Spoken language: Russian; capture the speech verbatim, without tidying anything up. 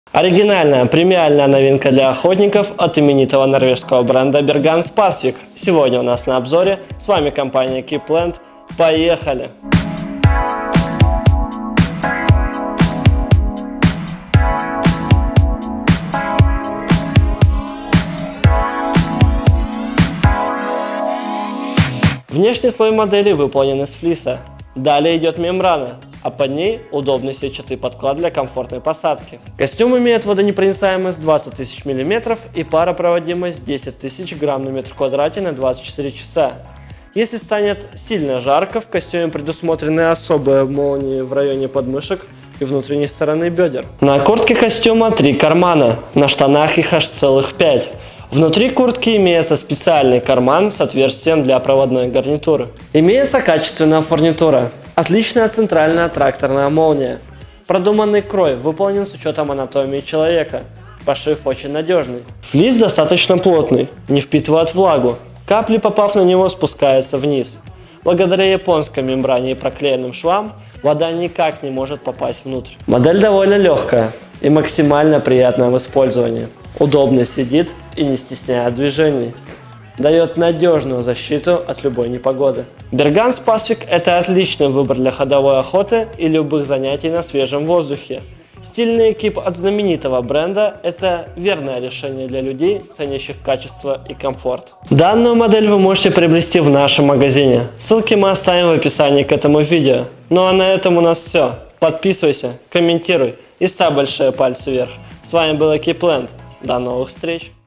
Оригинальная премиальная новинка для охотников от именитого норвежского бренда Bergans Pasvik. Сегодня у нас на обзоре. С вами компания Keepland. Поехали! Внешний слой модели выполнен из флиса. Далее идет мембрана, а под ней удобный сетчатый подклад для комфортной посадки. Костюм имеет водонепроницаемость двадцать тысяч миллиметров и паропроводимость десять тысяч грамм на метр квадратный на двадцать четыре часа. Если станет сильно жарко, в костюме предусмотрены особые молнии в районе подмышек и внутренней стороны бедер. На куртке костюма три кармана, на штанах их аж целых пять. Внутри куртки имеется специальный карман с отверстием для проводной гарнитуры. Имеется качественная фурнитура, отличная центральная тракторная молния. Продуманный крой выполнен с учетом анатомии человека. Пошив очень надежный. Флис достаточно плотный, не впитывает влагу. Капли, попав на него, спускаются вниз. Благодаря японской мембране и проклеенным швам, вода никак не может попасть внутрь. Модель довольно легкая и максимально приятная в использовании. Удобно сидит и не стесняет движений. Дает надежную защиту от любой непогоды. Bergans Pasvik – это отличный выбор для ходовой охоты и любых занятий на свежем воздухе. Стильный экип от знаменитого бренда – это верное решение для людей, ценящих качество и комфорт. Данную модель вы можете приобрести в нашем магазине. Ссылки мы оставим в описании к этому видео. Ну а на этом у нас все. Подписывайся, комментируй и ставь большие пальцы вверх. С вами был Keepland. До новых встреч!